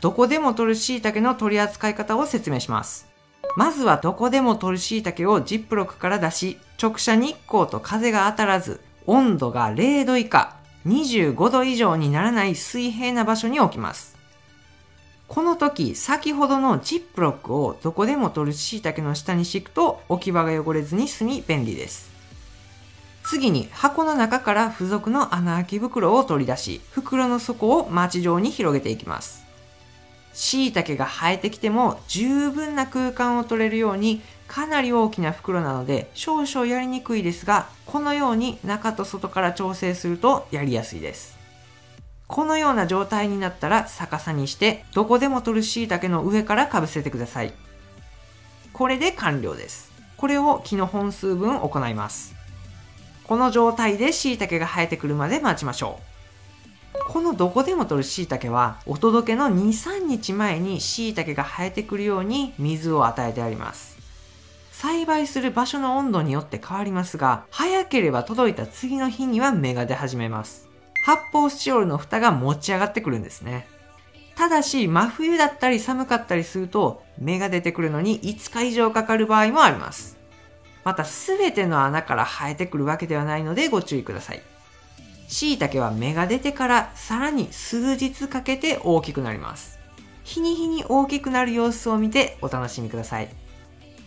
どこでも取る椎茸の取り扱い方を説明します。まずはどこでも取る椎茸をジップロックから出し、直射日光と風が当たらず、温度が0度以下、25度以上にならない水平な場所に置きます。この時、先ほどのジップロックをどこでも取る椎茸の下に敷くと置き場が汚れずに済み便利です。次に箱の中から付属の穴あき袋を取り出し、袋の底をマチ状に広げていきます。椎茸が生えてきても十分な空間を取れるようにかなり大きな袋なので少々やりにくいですが、このように中と外から調整するとやりやすいです。このような状態になったら逆さにしてどこでも取る椎茸の上からかぶせてください。これで完了です。これを木の本数分行います。この状態で椎茸が生えてくるまで待ちましょう。このどこでも取る椎茸はお届けの 2,3 日前に椎茸が生えてくるように水を与えてあります。栽培する場所の温度によって変わりますが、早ければ届いた次の日には芽が出始めます。発泡スチロールの蓋が持ち上がってくるんですね。ただし真冬だったり寒かったりすると芽が出てくるのに5日以上かかる場合もあります。また全ての穴から生えてくるわけではないのでご注意ください。椎茸は芽が出てからさらに数日かけて大きくなります。日に日に大きくなる様子を見てお楽しみください。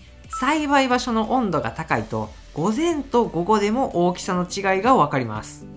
栽培場所の温度が高いと午前と午後でも大きさの違いがわかります。